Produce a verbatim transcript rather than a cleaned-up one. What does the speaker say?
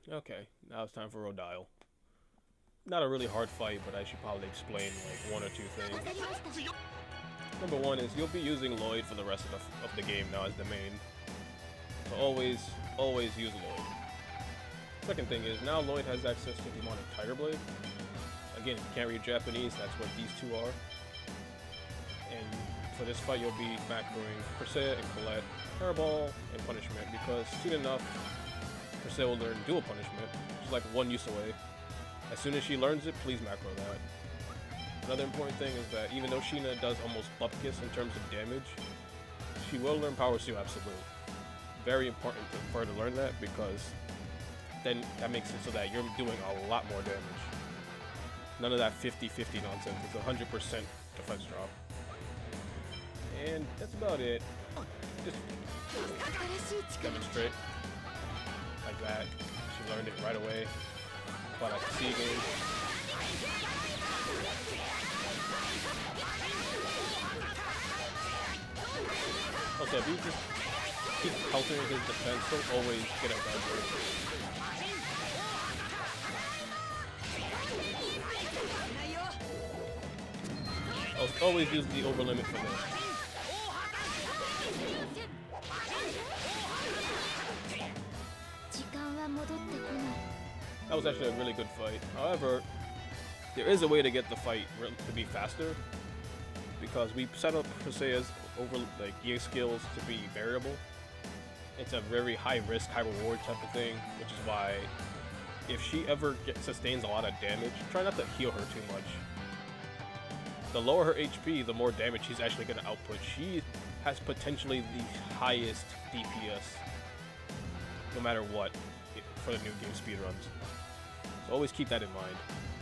Okay, now it's time for Rodyle. Not a really hard fight, but I should probably explain like one or two things. Number one is you'll be using Lloyd for the rest of the, of the game now as the main. So always, always use Lloyd. Second thing is now Lloyd has access to Demonic Tiger Blade. Again, if you can't read Japanese, that's what these two are. And for this fight, you'll be macroing Persea and Colette, Hairball, and Punishment, because soon enough, Persea will learn Dual Punishment, which is like one use away. As soon as she learns it, please macro that. Another important thing is that even though Sheena does almost Bupkis in terms of damage, she will learn Power Seal Absolute. Very important to, for her to learn that, because then that makes it so that you're doing a lot more damage. None of that fifty fifty nonsense. It's one hundred percent defense drop. And that's about it. Just demonstrate. Like that. She learned it right away. But I can see again. Also, if you just keep countering his defense, he'll always get a gun. I'll always use the over limit for this. That was actually a really good fight. However, there is a way to get the fight to be faster, because we set up Persea's over like E A skills to be variable. It's a very high risk, high reward type of thing, which is why if she ever get, sustains a lot of damage, try not to heal her too much. The lower her H P, the more damage she's actually going to output. She has potentially the highest D P S, no matter what, for the new game speedruns. So always keep that in mind.